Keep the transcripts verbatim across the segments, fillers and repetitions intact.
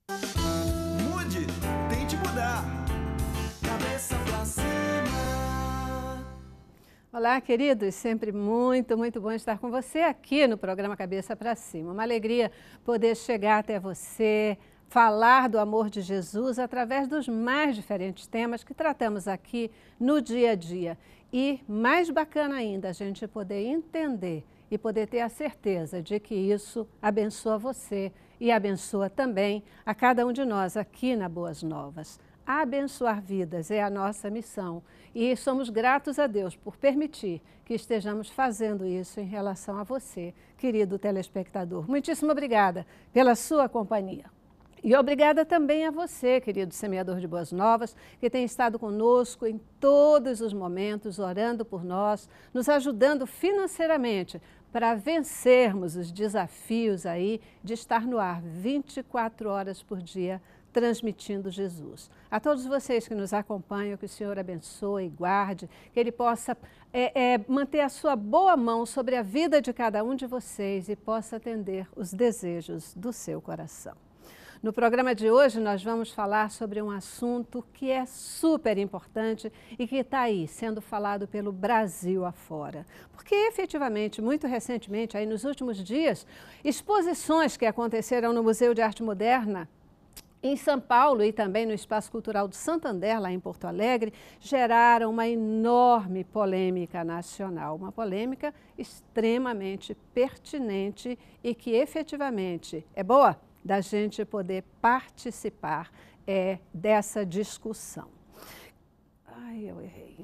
Mude, tente mudar. Cabeça pra cima. Olá, queridos, sempre muito, muito bom estar com você aqui no programa Cabeça para Cima. Uma alegria poder chegar até você, falar do amor de Jesus através dos mais diferentes temas que tratamos aqui no dia a dia. E mais bacana ainda, a gente poder entender e poder ter a certeza de que isso abençoa você e abençoa também a cada um de nós aqui na Boas Novas. Abençoar vidas é a nossa missão e somos gratos a Deus por permitir que estejamos fazendo isso em relação a você, querido telespectador. Muitíssimo obrigada pela sua companhia. E obrigada também a você, querido semeador de boas novas, que tem estado conosco em todos os momentos, orando por nós, nos ajudando financeiramente para vencermos os desafios aí de estar no ar vinte e quatro horas por dia, transmitindo Jesus. A todos vocês que nos acompanham, que o Senhor abençoe e guarde, que Ele possa é, é, manter a sua boa mão sobre a vida de cada um de vocês e possa atender os desejos do seu coração. No programa de hoje nós vamos falar sobre um assunto que é super importante e que está aí sendo falado pelo Brasil afora. Porque efetivamente, muito recentemente, aí nos últimos dias, exposições que aconteceram no Museu de Arte Moderna em São Paulo e também no Espaço Cultural do Santander, lá em Porto Alegre, geraram uma enorme polêmica nacional, uma polêmica extremamente pertinente e que efetivamente é boa da gente poder participar é, dessa discussão. Ai, eu errei.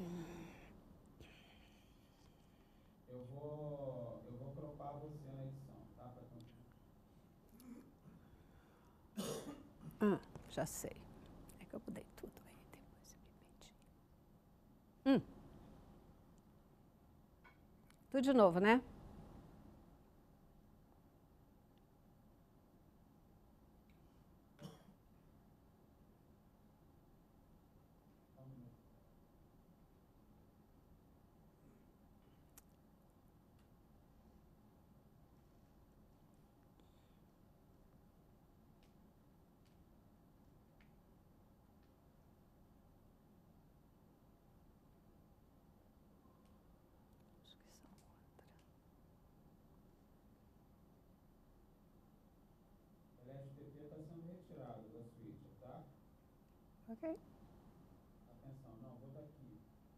Eu vou, eu vou cropar você na edição, tá? Ah, já sei. É que eu mudei tudo aí, depois eu me perdi. Hum. Tudo de novo, né? O L T P está sendo retirado da suíte, tá? Ok. Atenção, não, vou daqui.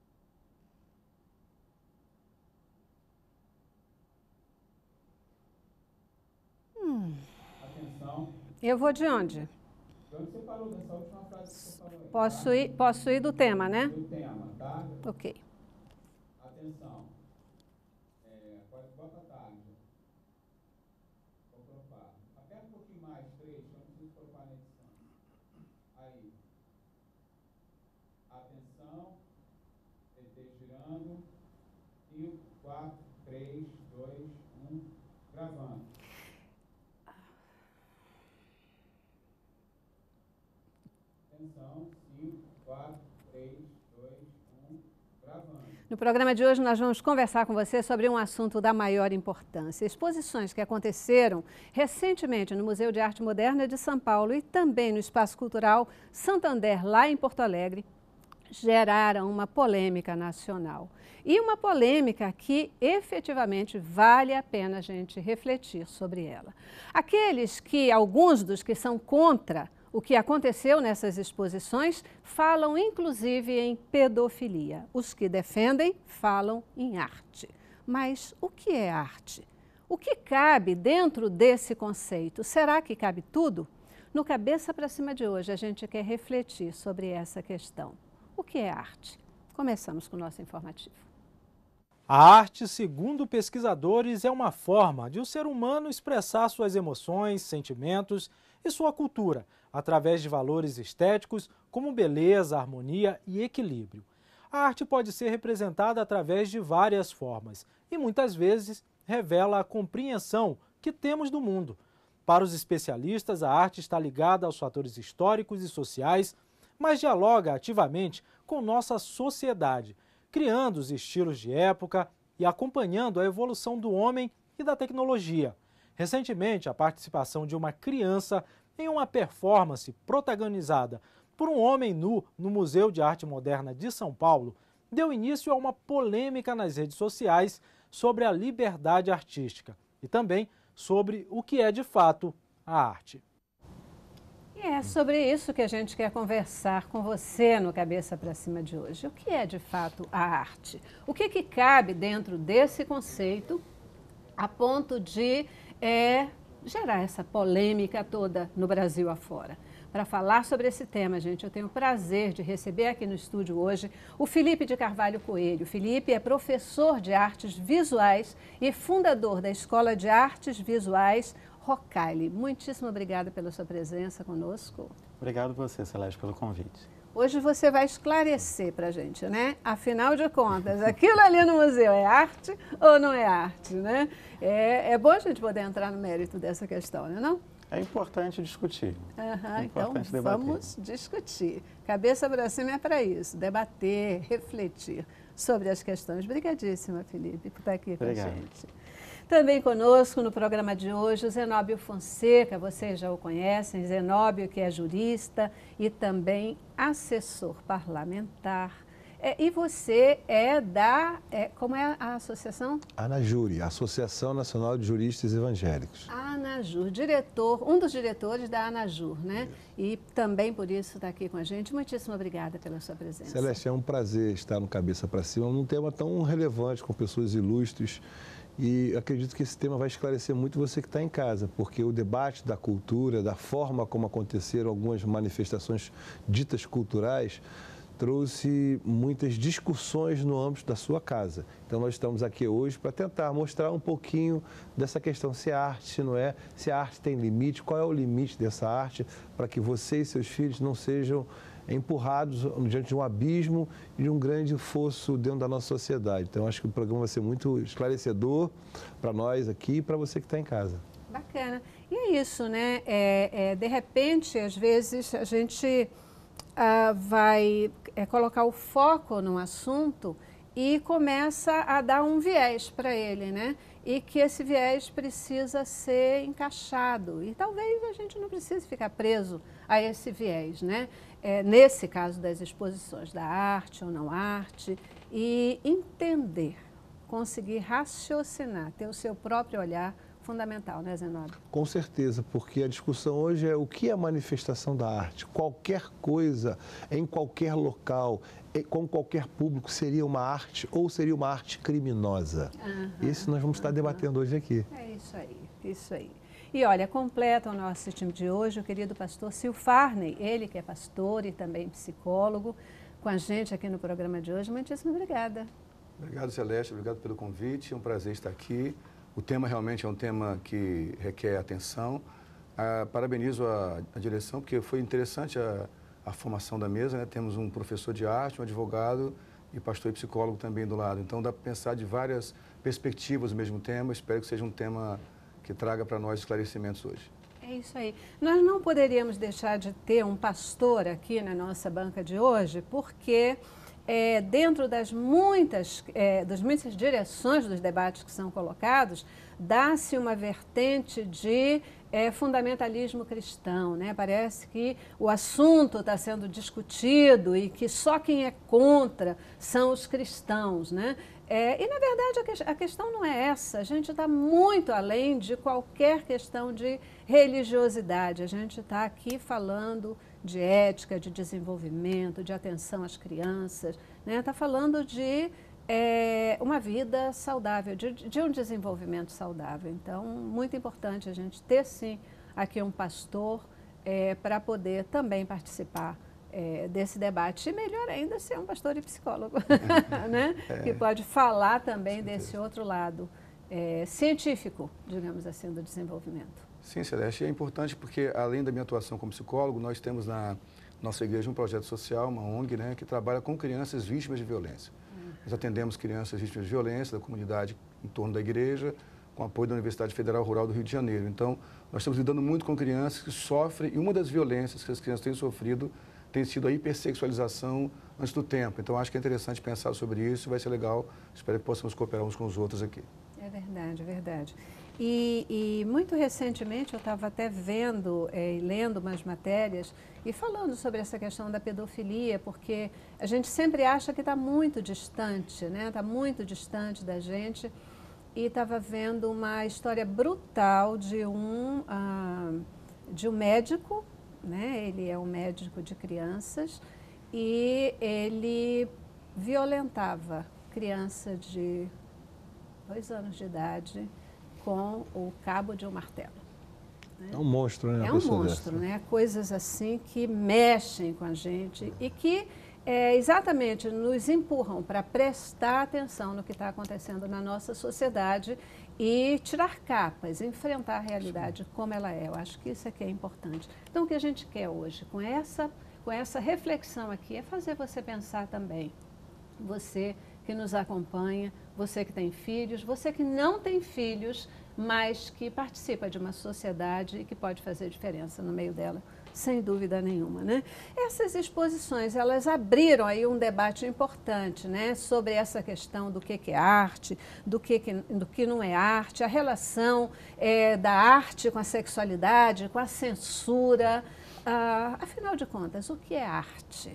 Hum. Atenção. Eu vou de onde? De onde você parou dessa última frase que você falou aí? Posso tá? ir, posso ir do tema, né? Do tema, tá? Ok. Atenção. É, pode, bota a tarde. Vou cropar. Aperta um pouquinho mais, três, que eu não preciso cropar na edição. Aí. Atenção. P T girando. cinco, quatro, três, dois, um. Gravando. Atenção. cinco, quatro, três, dois, um. Gravando. No programa de hoje nós vamos conversar com você sobre um assunto da maior importância. Exposições que aconteceram recentemente no Museu de Arte Moderna de São Paulo e também no Espaço Cultural Santander, lá em Porto Alegre, geraram uma polêmica nacional. E uma polêmica que efetivamente vale a pena a gente refletir sobre ela. Aqueles que, alguns dos que são contra o que aconteceu nessas exposições falam inclusive em pedofilia. Os que defendem falam em arte. Mas o que é arte? O que cabe dentro desse conceito? Será que cabe tudo? No Cabeça para Cima de hoje a gente quer refletir sobre essa questão. O que é arte? Começamos com o nosso informativo. A arte, segundo pesquisadores, é uma forma de o ser humano expressar suas emoções, sentimentos e sua cultura, através de valores estéticos como beleza, harmonia e equilíbrio. A arte pode ser representada através de várias formas e muitas vezes revela a compreensão que temos do mundo. Para os especialistas, a arte está ligada aos fatores históricos e sociais, mas dialoga ativamente com nossa sociedade, criando os estilos de época e acompanhando a evolução do homem e da tecnologia. Recentemente, a participação de uma criança em uma performance protagonizada por um homem nu no Museu de Arte Moderna de São Paulo, deu início a uma polêmica nas redes sociais sobre a liberdade artística e também sobre o que é de fato a arte. E é sobre isso que a gente quer conversar com você no Cabeça para Cima de hoje. O que é de fato a arte? O que, que cabe dentro desse conceito a ponto de é, gerar essa polêmica toda no Brasil afora? Para falar sobre esse tema, gente, eu tenho o prazer de receber aqui no estúdio hoje o Felipe de Carvalho Coelho. O Felipe é professor de artes visuais e fundador da Escola de Artes Visuais Rocaille. Muitíssimo obrigada pela sua presença conosco. Obrigado você, Celeste, pelo convite. Hoje você vai esclarecer para a gente, né? Afinal de contas, aquilo ali no museu é arte ou não é arte, né? É, é bom a gente poder entrar no mérito dessa questão, não é não? É importante discutir. Uhum, é importante então, debater. Vamos discutir. Cabeça para cima é para isso, debater, refletir sobre as questões. Obrigadíssima, Felipe, por estar aqui Obrigado. com a gente. Também conosco no programa de hoje o Zenóbio Fonseca, vocês já o conhecem, Zenóbio que é jurista e também assessor parlamentar. É, e você é da, é, como é a associação? ANAJURE, Associação Nacional de Juristas Evangélicos. ANAJUR, diretor, um dos diretores da ANAJUR, né? E também por isso está aqui com a gente. Muitíssimo obrigada pela sua presença. Celeste, é um prazer estar no Cabeça para Cima, num tema tão relevante, com pessoas ilustres. E acredito que esse tema vai esclarecer muito você que está em casa, porque o debate da cultura, da forma como aconteceram algumas manifestações ditas culturais, trouxe muitas discussões no âmbito da sua casa. Então nós estamos aqui hoje para tentar mostrar um pouquinho dessa questão, se é arte, se não é, se a arte tem limite, qual é o limite dessa arte, para que você e seus filhos não sejam empurrados diante de um abismo e de um grande fosso dentro da nossa sociedade. Então acho que o programa vai ser muito esclarecedor para nós aqui e para você que está em casa. Bacana. E é isso, né? É, é, de repente, às vezes, a gente ah, vai é, colocar o foco num assunto e começa a dar um viés para ele, né? E que esse viés precisa ser encaixado. E talvez a gente não precise ficar preso a esse viés, né? É, nesse caso das exposições da arte ou não arte, e entender, conseguir raciocinar, ter o seu próprio olhar fundamental, né, Zenóbio? Com certeza, porque a discussão hoje é o que é manifestação da arte. Qualquer coisa, em qualquer local, com qualquer público, seria uma arte ou seria uma arte criminosa. Uhum, Isso nós vamos uhum. estar debatendo hoje aqui. É isso aí, isso aí. E olha, completa o nosso time de hoje o querido pastor Sil Farney, ele que é pastor e também psicólogo, com a gente aqui no programa de hoje. Muitíssimo obrigada. Obrigado, Celeste, obrigado pelo convite, é um prazer estar aqui. O tema realmente é um tema que requer atenção. Ah, parabenizo a, a direção, porque foi interessante a, a formação da mesa, né? Temos um professor de arte, um advogado e pastor e psicólogo também do lado. Então dá para pensar de várias perspectivas o mesmo tema. Espero que seja um tema que traga para nós esclarecimentos hoje. É isso aí. Nós não poderíamos deixar de ter um pastor aqui na nossa banca de hoje, porque é, dentro das muitas, é, das muitas direções dos debates que são colocados, dá-se uma vertente de é, fundamentalismo cristão, né? Parece que o assunto está sendo discutido e que só quem é contra são os cristãos, né? É, e, na verdade, a, que, a questão não é essa. A gente está muito além de qualquer questão de religiosidade. A gente está aqui falando de ética, de desenvolvimento, de atenção às crianças, né? Está falando de é, uma vida saudável, de, de um desenvolvimento saudável. Então, muito importante a gente ter, sim, aqui um pastor é, para poder também participar É, desse debate, e melhor ainda ser um pastor e psicólogo, né? É, que pode falar também desse outro lado é, científico, digamos assim, do desenvolvimento. Sim, Celeste, é importante porque, além da minha atuação como psicólogo, nós temos na nossa igreja um projeto social, uma O N G, né, que trabalha com crianças vítimas de violência. Uhum. Nós atendemos crianças vítimas de violência da comunidade em torno da igreja, com apoio da Universidade Federal Rural do Rio de Janeiro. Então, nós estamos lidando muito com crianças que sofrem, e uma das violências que as crianças têm sofrido tem sido a hipersexualização antes do tempo. Então, acho que é interessante pensar sobre isso, vai ser legal. Espero que possamos cooperar uns com os outros aqui. É verdade, é verdade. E, e muito recentemente eu estava até vendo e é, lendo umas matérias e falando sobre essa questão da pedofilia, porque a gente sempre acha que está muito distante, né? Está muito distante da gente. E estava vendo uma história brutal de um, ah, de um médico, né? Ele é um médico de crianças e ele violentava criança de dois anos de idade com o cabo de um martelo. Né? É um monstro, né? É um monstro, dessa. né? Coisas assim que mexem com a gente e que é, exatamente nos empurram para prestar atenção no que está acontecendo na nossa sociedade e tirar capas, enfrentar a realidade como ela é. Eu acho que isso é que é importante. Então, o que a gente quer hoje, com essa, com essa reflexão aqui, é fazer você pensar também. Você que nos acompanha, você que tem filhos, você que não tem filhos, mas que participa de uma sociedade e que pode fazer diferença no meio dela, sem dúvida nenhuma, né? Essas exposições, elas abriram aí um debate importante, né? Sobre essa questão do que, que é arte, do que, que, do que não é arte, a relação é, da arte com a sexualidade, com a censura. Ah, afinal de contas, o que é arte?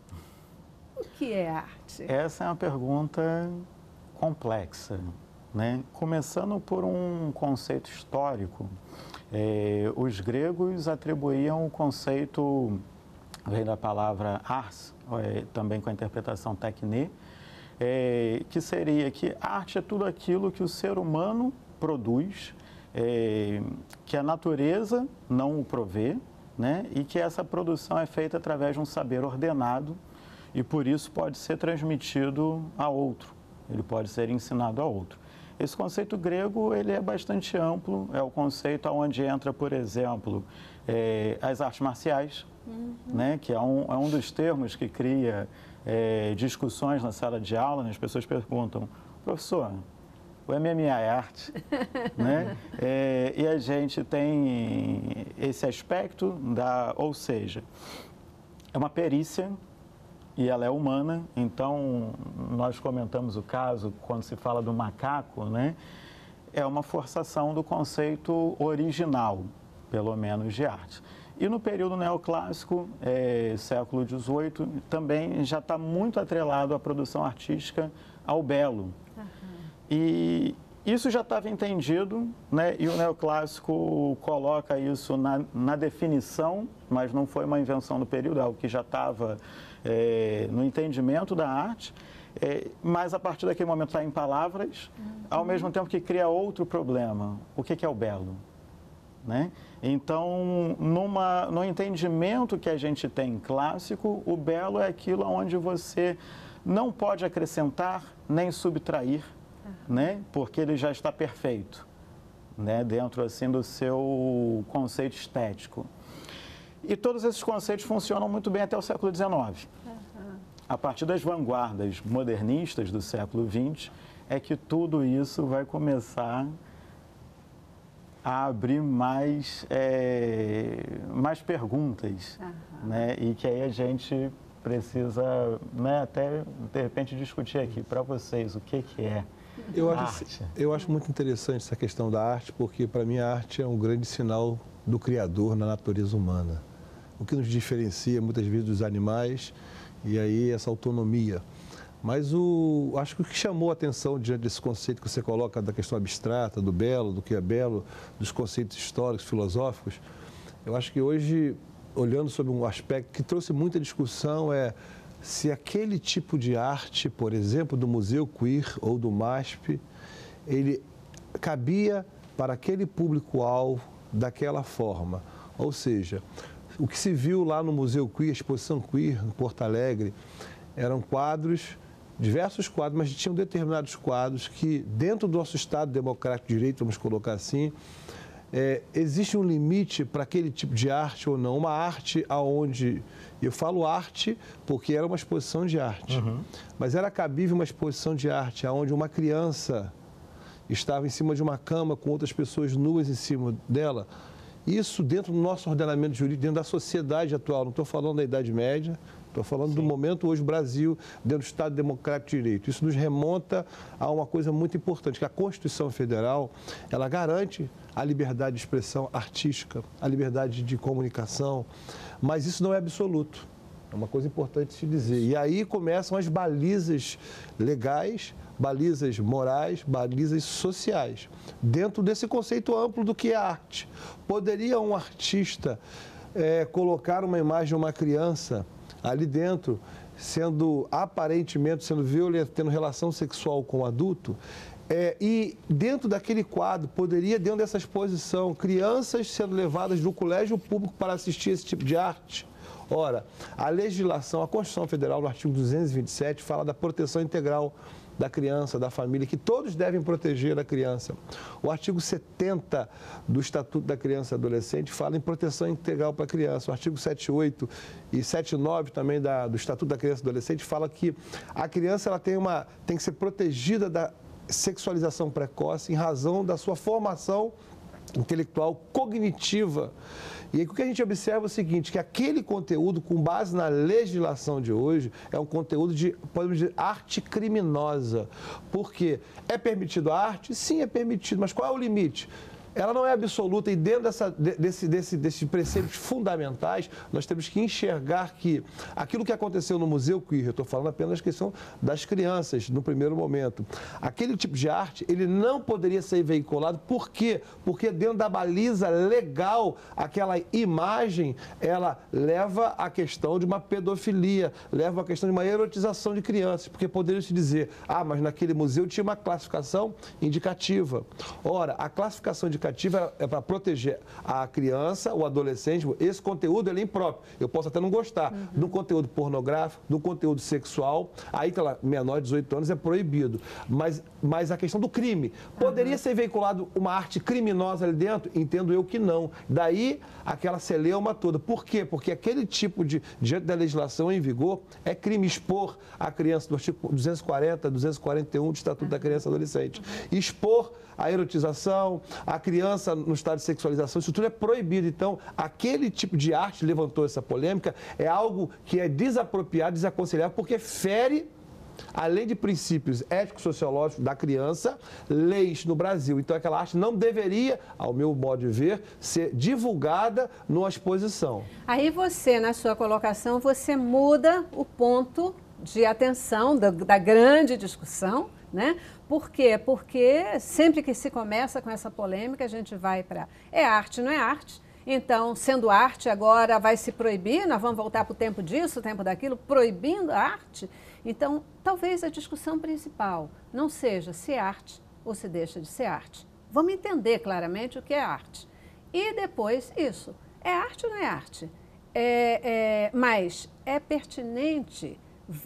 O que é arte? Essa é uma pergunta complexa, né? Começando por um conceito histórico. Eh, os gregos atribuíam o conceito, vem da palavra ars, eh, também com a interpretação tekne, eh, que seria que arte é tudo aquilo que o ser humano produz, eh, que a natureza não o provê, né? E que essa produção é feita através de um saber ordenado, e por isso pode ser transmitido a outro, ele pode ser ensinado a outro. Esse conceito grego ele é bastante amplo, é o conceito onde entra, por exemplo, é, as artes marciais, uhum. né, que é um, é um dos termos que cria é, discussões na sala de aula, né, as pessoas perguntam, professor, o M M A é arte? né? É, e a gente tem esse aspecto, da, ou seja, é uma perícia, e ela é humana, então nós comentamos o caso quando se fala do macaco, né? É uma forçação do conceito original, pelo menos, de arte. E no período neoclássico, é, século dezoito, também já está muito atrelado à produção artística ao belo. Uhum. E isso já estava entendido, né? E o neoclássico coloca isso na, na definição, mas não foi uma invenção do período, é algo que já estava é, no entendimento da arte, é, mas a partir daquele momento está em palavras, uhum. ao mesmo tempo que cria outro problema. O que, que é o belo? Né? Então, numa, no entendimento que a gente tem clássico, o belo é aquilo onde você não pode acrescentar nem subtrair, uhum. né? Porque ele já está perfeito, né? Dentro assim, do seu conceito estético. E todos esses conceitos funcionam muito bem até o século dezenove. Uhum. A partir das vanguardas modernistas do século vinte, é que tudo isso vai começar a abrir mais, é, mais perguntas, uhum. né? E que aí a gente precisa, né, até, de repente, discutir aqui para vocês o que, que é eu arte. Acho, eu acho muito interessante essa questão da arte, porque, para mim, a arte é um grande sinal do Criador na natureza humana. O que nos diferencia, muitas vezes, dos animais, e aí essa autonomia. Mas o, acho que o que chamou a atenção diante desse conceito que você coloca da questão abstrata, do belo, do que é belo, dos conceitos históricos, filosóficos, eu acho que hoje, olhando sobre um aspecto que trouxe muita discussão, é se aquele tipo de arte, por exemplo, do Museu Queer ou do MASP, ele cabia para aquele público-alvo daquela forma. Ou seja, o que se viu lá no Museu Queer, a exposição Queer, em Porto Alegre, eram quadros, diversos quadros, mas tinham determinados quadros que, dentro do nosso Estado Democrático de Direito, vamos colocar assim, é, existe um limite para aquele tipo de arte ou não. Uma arte onde, eu falo arte porque era uma exposição de arte, uhum. mas era cabível uma exposição de arte onde uma criança estava em cima de uma cama com outras pessoas nuas em cima dela. Isso dentro do nosso ordenamento jurídico, dentro da sociedade atual, não estou falando da Idade Média, estou falando Sim. do momento hoje, Brasil, dentro do Estado Democrático de Direito. Isso nos remonta a uma coisa muito importante, que a Constituição Federal, ela garante a liberdade de expressão artística, a liberdade de comunicação, mas isso não é absoluto. É uma coisa importante se dizer. E aí começam as balizas legais, balizas morais, balizas sociais, dentro desse conceito amplo do que é arte. Poderia um artista é, colocar uma imagem de uma criança ali dentro, sendo aparentemente, sendo violento, tendo relação sexual com o adulto, é, e dentro daquele quadro, poderia, dentro dessa exposição, crianças sendo levadas do colégio público para assistir esse tipo de arte? Ora, a legislação, a Constituição Federal, no artigo duzentos e vinte e sete, fala da proteção integral da criança, da família, que todos devem proteger a criança. O artigo setenta do Estatuto da Criança e Adolescente fala em proteção integral para a criança. O artigo setenta e oito e setenta e nove também da, do Estatuto da Criança e Adolescente fala que a criança ela tem, uma, tem que ser protegida da sexualização precoce em razão da sua formação intelectual cognitiva. E aí o que a gente observa é o seguinte, que aquele conteúdo, com base na legislação de hoje, é um conteúdo de, podemos dizer, arte criminosa. Por quê? É permitido a arte? Sim, é permitido, mas qual é o limite? Ela não é absoluta e dentro dessa, desse, desse, desses preceitos fundamentais, nós temos que enxergar que aquilo que aconteceu no Museu Queer, eu estou falando apenas da questão das crianças, no primeiro momento, aquele tipo de arte, ele não poderia ser veiculado. Por quê? Porque dentro da baliza legal, aquela imagem, ela leva à questão de uma pedofilia, leva à questão de uma erotização de crianças, porque poderia se dizer, ah, mas naquele museu tinha uma classificação indicativa. Ora, a classificação indicativa é para proteger a criança, o adolescente. Esse conteúdo ele é impróprio. Eu posso até não gostar uhum. do conteúdo pornográfico, do conteúdo sexual. Aí, tá menor de dezoito anos é proibido. Mas, mas a questão do crime. Poderia uhum. ser veiculado uma arte criminosa ali dentro? Entendo eu que não. Daí, aquela celeuma toda. Por quê? Porque aquele tipo de, diante da legislação em vigor, é crime expor a criança, do artigo duzentos e quarenta, duzentos e quarenta e um do Estatuto uhum. da Criança e Adolescente. Uhum. Expor a erotização, a criança no estado de sexualização, isso tudo é proibido. Então, aquele tipo de arte levantou essa polêmica, é algo que é desapropriado, desaconselhável, porque fere, além de princípios éticos sociológicos da criança, leis no Brasil. Então, aquela arte não deveria, ao meu modo de ver, ser divulgada numa exposição. Aí você, na sua colocação, você muda o ponto de atenção da, da grande discussão, né? Por quê? Porque sempre que se começa com essa polêmica, a gente vai para... É arte, não é arte? Então, sendo arte, agora vai se proibir? Nós vamos voltar para o tempo disso, o tempo daquilo, proibindo a arte? Então, talvez a discussão principal não seja se é arte ou se deixa de ser arte. Vamos entender claramente o que é arte. E depois, isso. É arte ou não é arte? É, é, mas é pertinente...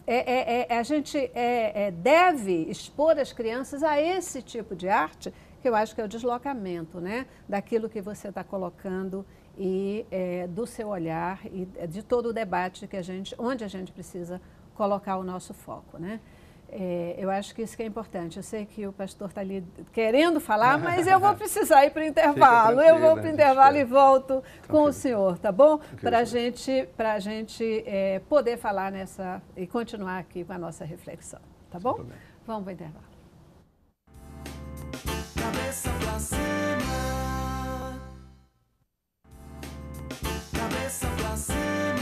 É, é, é, a gente é, é, deve expor as crianças a esse tipo de arte, que eu acho que é o deslocamento, né, daquilo que você está colocando e é, do seu olhar e de todo o debate que a gente, onde a gente precisa colocar o nosso foco, né? É, eu acho que isso que é importante. Eu sei que o pastor está ali querendo falar, mas eu vou precisar ir para o intervalo. Eu vou para o intervalo e volto com o senhor, tá bom? Para gente, a gente é, poder falar nessa e continuar aqui com a nossa reflexão, tá bom? Vamos para o intervalo. Cabeça pra cima. Cabeça pra cima.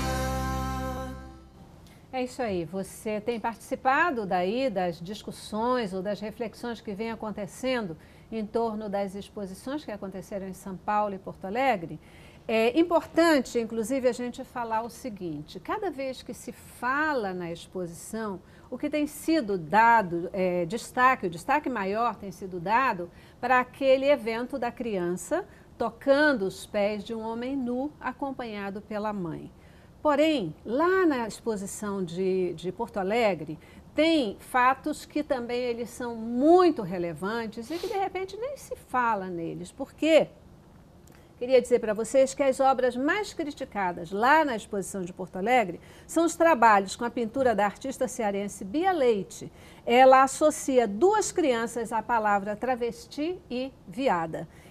É isso aí, você tem participado daí das discussões ou das reflexões que vêm acontecendo em torno das exposições que aconteceram em São Paulo e Porto Alegre. É importante, inclusive, a gente falar o seguinte, cada vez que se fala na exposição, o que tem sido dado, é, destaque, o destaque maior tem sido dado para aquele evento da criança tocando os pés de um homem nu acompanhado pela mãe. Porém, lá na exposição de, de Porto Alegre, tem fatos que também eles são muito relevantes e que, de repente, nem se fala neles. Por quê? Queria dizer para vocês que as obras mais criticadas lá na exposição de Porto Alegre são os trabalhos com a pintura da artista cearense Bia Leite. Ela associa duas crianças à palavra travesti e viada.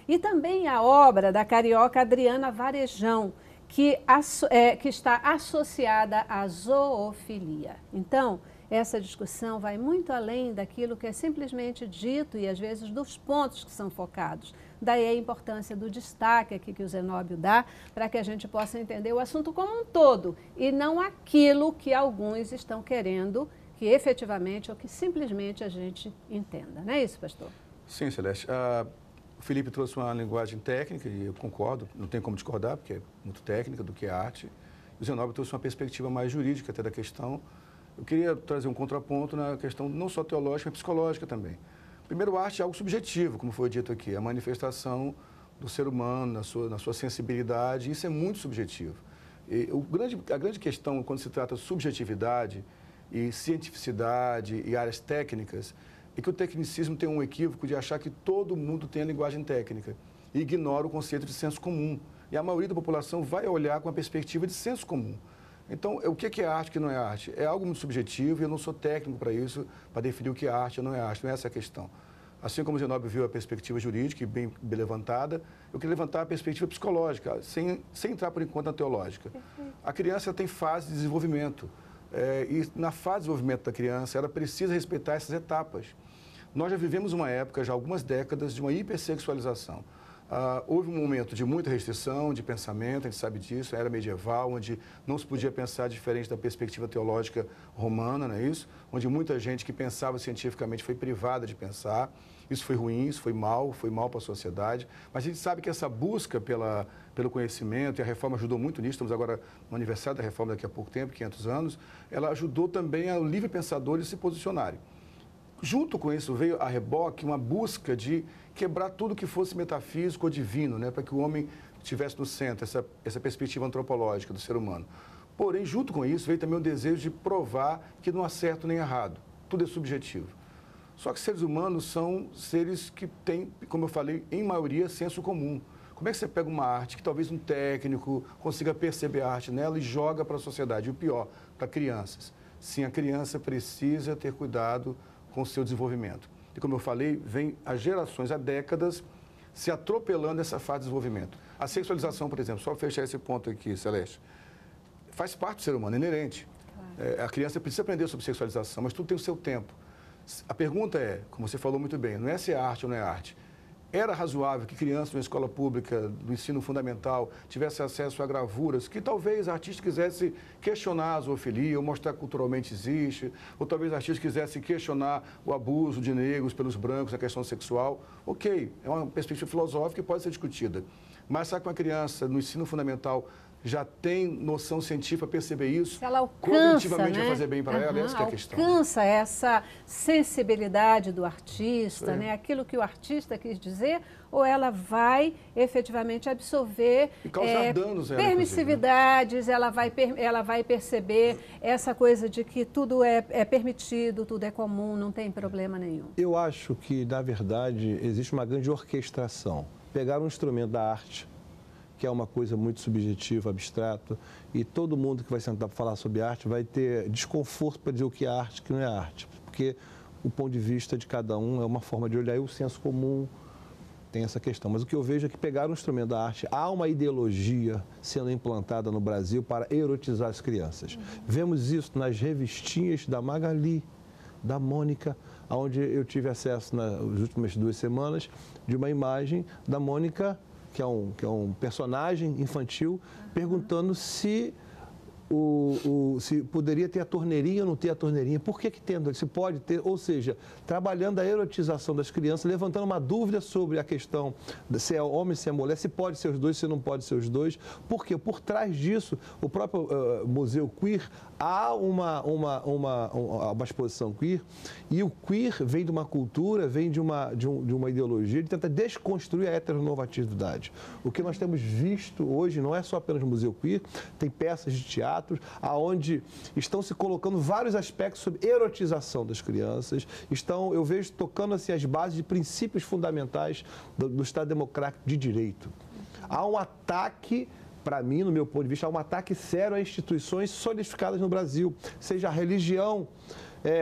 E também a obra da carioca Adriana Varejão, que, é, que está associada à zoofilia. Então, essa discussão vai muito além daquilo que é simplesmente dito e, às vezes, dos pontos que são focados. Daí a importância do destaque aqui que o Zenóbio dá, para que a gente possa entender o assunto como um todo, e não aquilo que alguns estão querendo que efetivamente ou que simplesmente a gente entenda. Não é isso, pastor? Sim, Celeste. Uh, o Felipe trouxe uma linguagem técnica, e eu concordo, não tem como discordar, porque é muito técnica do que é arte. O Zenóbio trouxe uma perspectiva mais jurídica até da questão. Eu queria trazer um contraponto na questão não só teológica, mas psicológica também. Primeiro, a arte é algo subjetivo, como foi dito aqui, a manifestação do ser humano na sua, na sua sensibilidade, isso é muito subjetivo. E o grande, a grande questão, quando se trata de subjetividade e cientificidade e áreas técnicas, é que o tecnicismo tem um equívoco de achar que todo mundo tem a linguagem técnica e ignora o conceito de senso comum. E a maioria da população vai olhar com a perspectiva de senso comum. Então, o que é arte e o que não é arte? É algo muito subjetivo e eu não sou técnico para isso, para definir o que é arte ou não é arte, não é essa a questão. Assim como o Zenóbio viu a perspectiva jurídica, e bem, bem levantada, eu queria levantar a perspectiva psicológica, sem, sem entrar por enquanto na teológica. A criança tem fase de desenvolvimento, é, e na fase de desenvolvimento da criança, ela precisa respeitar essas etapas. Nós já vivemos uma época, já há algumas décadas, de uma hipersexualização. Uh, houve um momento de muita restrição de pensamento, a gente sabe disso, era medieval, onde não se podia pensar diferente da perspectiva teológica romana, não é isso? Onde muita gente que pensava cientificamente foi privada de pensar. Isso foi ruim, isso foi mal, foi mal para a sociedade. Mas a gente sabe que essa busca pela, pelo conhecimento, e a reforma ajudou muito nisso, estamos agora no aniversário da reforma daqui a pouco tempo, quinhentos anos, ela ajudou também ao livre pensadores se posicionarem. Junto com isso veio a reboque uma busca de quebrar tudo que fosse metafísico ou divino, né, para que o homem estivesse no centro, essa, essa perspectiva antropológica do ser humano. Porém, junto com isso, veio também o desejo de provar que não há certo nem errado, tudo é subjetivo. Só que seres humanos são seres que têm, como eu falei, em maioria, senso comum. Como é que você pega uma arte que talvez um técnico consiga perceber a arte nela e joga para a sociedade? E o pior, para crianças. Sim, a criança precisa ter cuidado com o seu desenvolvimento. E como eu falei, vem há gerações, há décadas, se atropelando essa fase de desenvolvimento. A sexualização, por exemplo, só fechar esse ponto aqui, Celeste, faz parte do ser humano, é inerente. É, a criança precisa aprender sobre sexualização, mas tudo tem o seu tempo. A pergunta é, como você falou muito bem, não é se é arte ou não é arte. Era razoável que crianças de uma escola pública, do ensino fundamental, tivessem acesso a gravuras que talvez artistas quisessem questionar a zoofilia, ou mostrar que culturalmente existe, ou talvez artistas quisessem questionar o abuso de negros pelos brancos, a questão sexual. Ok, é uma perspectiva filosófica que pode ser discutida. Mas sabe que uma criança no ensino fundamental já tem noção científica para perceber isso, ela alcança, cognitivamente né? vai fazer bem para uhum, ela, essa que é a questão. Alcança essa sensibilidade do artista, Sim. né? Aquilo que o artista quis dizer, ou ela vai efetivamente absorver E causar é, danos, ela, permissividades, ela vai, ela vai perceber essa coisa de que tudo é, é permitido, tudo é comum, não tem problema nenhum. Eu acho que, na verdade, existe uma grande orquestração. Pegar um instrumento da arte, que é uma coisa muito subjetiva, abstrata, e todo mundo que vai sentar para falar sobre arte vai ter desconforto para dizer o que é arte e o que não é arte, porque o ponto de vista de cada um é uma forma de olhar, e o senso comum tem essa questão. Mas o que eu vejo é que pegar um instrumento da arte, há uma ideologia sendo implantada no Brasil para erotizar as crianças. Uhum. Vemos isso nas revistinhas da Magali, da Mônica, onde eu tive acesso nas últimas duas semanas de uma imagem da Mônica, que é um, que é um personagem infantil, uhum. perguntando se, o, o, se poderia ter a torneirinha ou não ter a torneirinha. Por que que tendo? Se pode ter, ou seja, trabalhando a erotização das crianças, levantando uma dúvida sobre a questão de se é homem, se é mulher, se pode ser os dois, se não pode ser os dois. Por quê? Por trás disso, o próprio uh, Museu Queer, há uma, uma, uma, uma exposição queer, e o queer vem de uma cultura, vem de uma, de, um, de uma ideologia de tentar desconstruir a heteronormatividade. O que nós temos visto hoje não é só apenas no Museu Queer, tem peças de teatro onde estão se colocando vários aspectos sobre erotização das crianças, estão, eu vejo, tocando assim, as bases de princípios fundamentais do, do Estado Democrático de Direito. Há um ataque, para mim, no meu ponto de vista, há um ataque sério a instituições solidificadas no Brasil, seja a religião, é,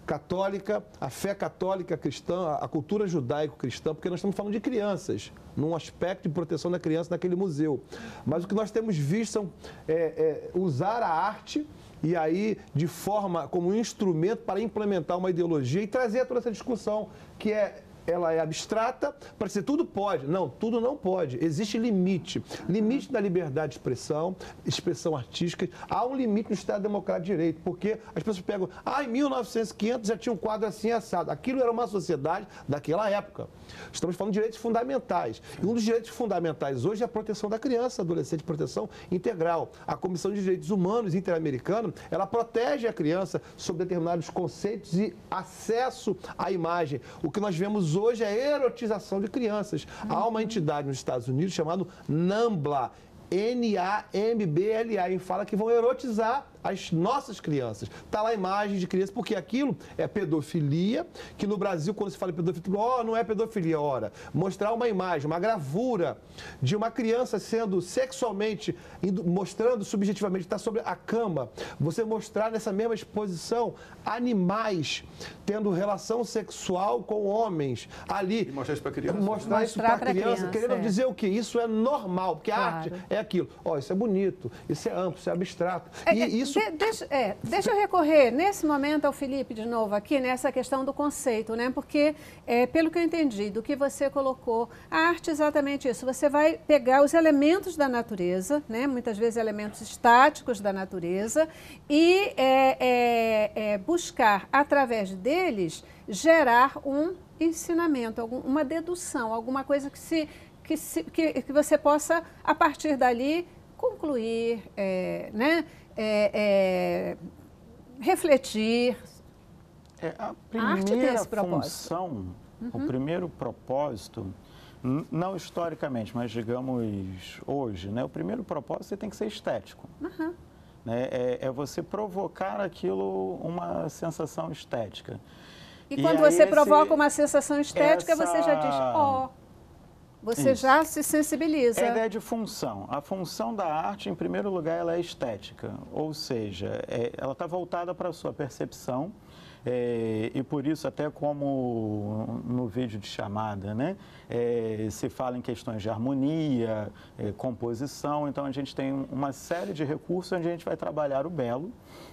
católica, a fé católica cristã, a cultura judaico-cristã, porque nós estamos falando de crianças, num aspecto de proteção da criança naquele museu. Mas o que nós temos visto são é, é, usar a arte e aí de forma como um instrumento para implementar uma ideologia e trazer toda essa discussão que é ela é abstrata, para dizer tudo pode. Não, tudo não pode. Existe limite. Limite da liberdade de expressão, expressão artística. Há um limite no Estado Democrático de Direito, porque as pessoas pegam, ah, em mil e novecentos, quinhentos já tinha um quadro assim assado. Aquilo era uma sociedade daquela época. Estamos falando de direitos fundamentais. E um dos direitos fundamentais hoje é a proteção da criança, adolescente, proteção integral. A Comissão de Direitos Humanos Interamericana, ela protege a criança sobre determinados conceitos e acesso à imagem. O que nós vemos hoje é a erotização de crianças. Uhum. Há uma entidade nos Estados Unidos chamada NAMBLA, N A M B L A, e fala que vão erotizar as nossas crianças. Está lá a imagem de criança, porque aquilo é pedofilia, que no Brasil, quando se fala em pedofilia, ó, oh, não é pedofilia, ora. Mostrar uma imagem, uma gravura de uma criança sendo sexualmente, indo, mostrando subjetivamente, está sobre a cama. Você mostrar nessa mesma exposição animais tendo relação sexual com homens ali. E mostrar isso para a criança. Mostrar, isso para a criança, criança, querendo é. dizer o quê? Isso é normal, porque claro. a arte é aquilo. Ó, oh, isso é bonito, isso é amplo, isso é abstrato. É, e é, isso de, deixa, é, deixa eu recorrer, nesse momento, ao Felipe de novo aqui, nessa questão do conceito, né? Porque, é, pelo que eu entendi, do que você colocou, a arte é exatamente isso. Você vai pegar os elementos da natureza, né? Muitas vezes elementos estáticos da natureza, e é, é, é, buscar, através deles, gerar um ensinamento, algum, uma dedução, alguma coisa que, se, que, se, que, que você possa, a partir dali, concluir, é, né? É, é, refletir. É, a A arte tem primeira esse propósito. função, Uhum. o primeiro propósito, n- não historicamente, mas digamos hoje, né? O primeiro propósito tem que ser estético. Uhum. Né? É, é você provocar aquilo uma sensação estética. E quando aí você esse- provoca uma sensação estética, essa- você já diz, ó, você Isso. já se sensibiliza. É a ideia de função. A função da arte, em primeiro lugar, ela é estética, ou seja, é, ela está voltada para a sua percepção, é, e por isso, até como no vídeo de chamada, né, é, se fala em questões de harmonia, é, composição, então a gente tem uma série de recursos onde a gente vai trabalhar o belo,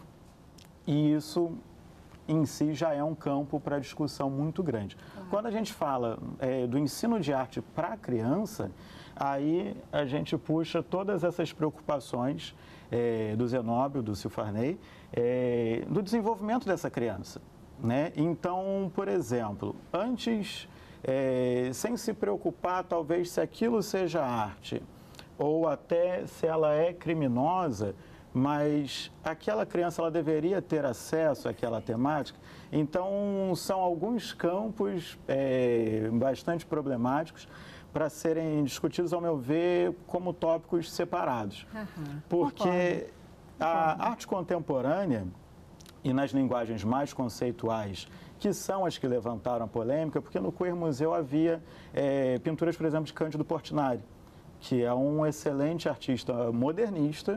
e isso em si já é um campo para discussão muito grande. Uhum. Quando a gente fala é, do ensino de arte para a criança, aí a gente puxa todas essas preocupações é, do Zenóbio, do Ciufarney, é, do desenvolvimento dessa criança. Né? Então, por exemplo, antes, é, sem se preocupar talvez se aquilo seja arte ou até se ela é criminosa, mas aquela criança ela deveria ter acesso àquela temática. Então, são alguns campos é, bastante problemáticos para serem discutidos, ao meu ver, como tópicos separados. Uhum. Porque a arte contemporânea, e nas linguagens mais conceituais, que são as que levantaram a polêmica, porque no Queer Museu havia é, pinturas, por exemplo, de Cândido Portinari, que é um excelente artista modernista,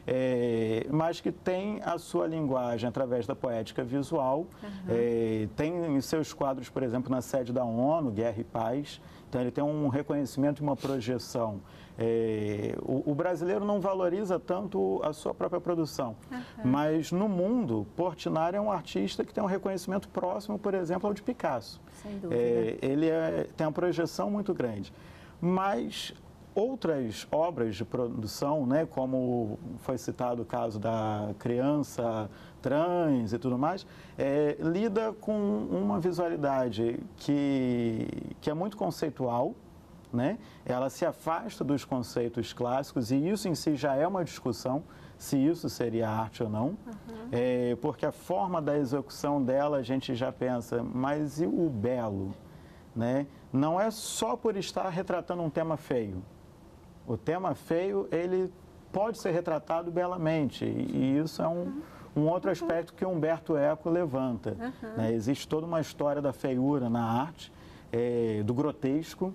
É, mas que tem a sua linguagem através da poética visual, uhum. é, tem seus quadros, por exemplo, na sede da ONU, Guerra e Paz, então ele tem um reconhecimento e uma projeção. É, o, o brasileiro não valoriza tanto a sua própria produção, uhum. mas no mundo, Portinari é um artista que tem um reconhecimento próximo, por exemplo, ao de Picasso. Sem dúvida. É, ele é, tem uma projeção muito grande, mas outras obras de produção, né, como foi citado o caso da criança trans e tudo mais, é, lida com uma visualidade que, que é muito conceitual, né? Ela se afasta dos conceitos clássicos e isso em si já é uma discussão, se isso seria arte ou não, uhum. é, porque a forma da execução dela a gente já pensa, mas e o belo? Né? Não é só por estar retratando um tema feio. O tema feio, ele pode ser retratado belamente, e isso é um, um outro aspecto que Humberto Eco levanta. Uhum. Né? Existe toda uma história da feiura na arte, é, do grotesco,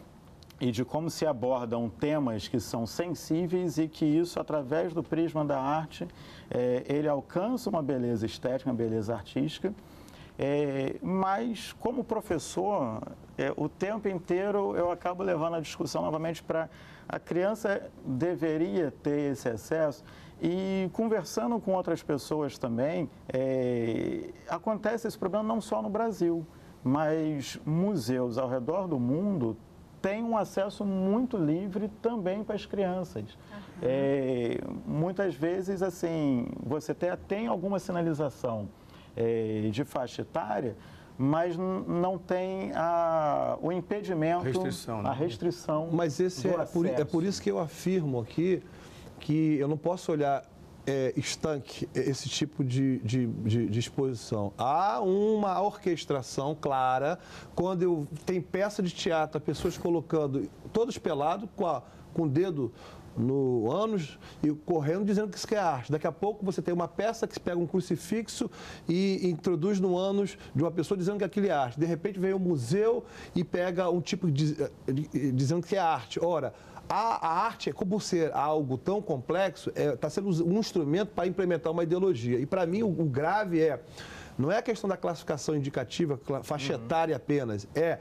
e de como se abordam temas que são sensíveis e que isso, através do prisma da arte, é, ele alcança uma beleza estética, uma beleza artística, É, mas, como professor, é, o tempo inteiro eu acabo levando a discussão novamente para a criança deveria ter esse acesso. E conversando com outras pessoas também, é, acontece esse problema não só no Brasil, mas museus ao redor do mundo têm um acesso muito livre também para as crianças. Uhum. É, muitas vezes, assim, você até tem alguma sinalização é, de faixa etária, mas não tem a, o impedimento, restrição, né? a restrição. Mas esse é por, é por isso que eu afirmo aqui que eu não posso olhar é, estanque esse tipo de, de, de, de exposição. Há uma orquestração clara quando eu, tem peça de teatro, pessoas colocando, todos pelados, com, a, com o dedo no ânus e correndo dizendo que isso é arte. Daqui a pouco você tem uma peça que pega um crucifixo e introduz no ânus de uma pessoa dizendo que aquilo é arte. De repente vem o museu e pega um tipo de, dizendo que é arte. Ora, a, a arte, como ser algo tão complexo, está é, sendo um instrumento para implementar uma ideologia. E para mim o, o grave é, não é a questão da classificação indicativa, faixa etária apenas, é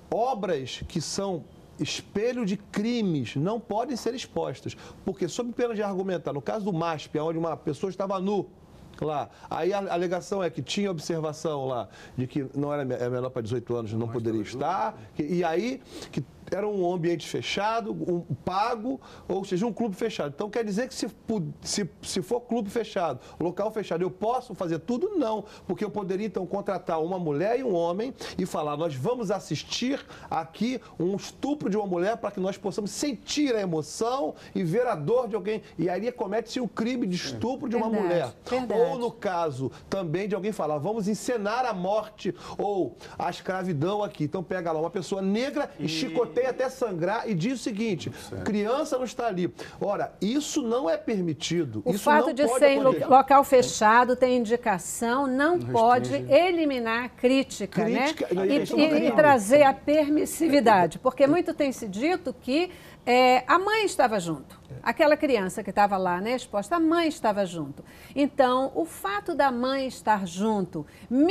obras que são espelho de crimes não podem ser expostas, porque sob pena de argumentar, no caso do M A S P, onde uma pessoa estava nu, lá, aí a alegação é que tinha observação lá de que não era menor para dezoito anos, não poderia estar, e aí que era um ambiente fechado, um pago, ou seja, um clube fechado. Então, quer dizer que se, se, se for clube fechado, local fechado, eu posso fazer tudo? Não, porque eu poderia, então, contratar uma mulher e um homem e falar, nós vamos assistir aqui um estupro de uma mulher para que nós possamos sentir a emoção e ver a dor de alguém. E aí comete-se o crime de estupro de uma verdade, mulher. Verdade. Ou, no caso, também de alguém falar, vamos encenar a morte ou a escravidão aqui. Então, pega lá uma pessoa negra e, e chicoteia até sangrar e diz o seguinte, criança não está ali. Ora, isso não é permitido. O isso fato não de pode ser em acontecer. local fechado, tem indicação, não, Não pode restringe. eliminar a crítica, Crítica, né? e- E, isso não e- tem e como. trazer a permissividade, porque muito tem se dito que é, a mãe estava junto. Aquela criança que estava lá, né, exposta, a mãe estava junto. Então, o fato da mãe estar junto